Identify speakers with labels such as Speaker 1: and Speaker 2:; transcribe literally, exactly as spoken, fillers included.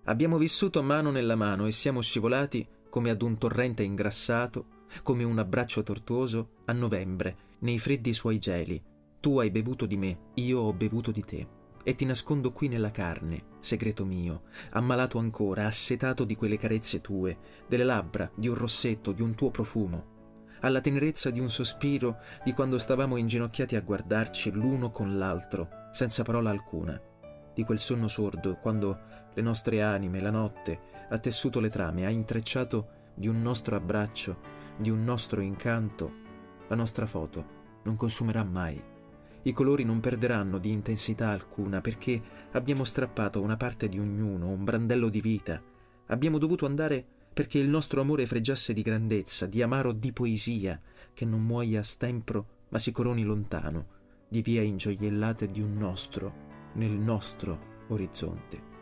Speaker 1: Abbiamo vissuto mano nella mano e siamo scivolati come ad un torrente ingrassato, come un abbraccio tortuoso, a novembre, nei freddi suoi geli. Tu hai bevuto di me, io ho bevuto di te. E ti nascondo qui nella carne, segreto mio, ammalato ancora, assetato di quelle carezze tue, delle labbra, di un rossetto, di un tuo profumo, alla tenerezza di un sospiro di quando stavamo inginocchiati a guardarci l'uno con l'altro, senza parola alcuna, di quel sonno sordo quando le nostre anime, la notte, ha tessuto le trame, ha intrecciato di un nostro abbraccio, di un nostro incanto. La nostra foto non consumerà mai. I colori non perderanno di intensità alcuna perché abbiamo strappato una parte di ognuno, un brandello di vita. Abbiamo dovuto andare perché il nostro amore fregiasse di grandezza, di amaro, di poesia, che non muoia a stempro ma si coroni lontano, di vie ingioiellate di un nostro, nel nostro orizzonte.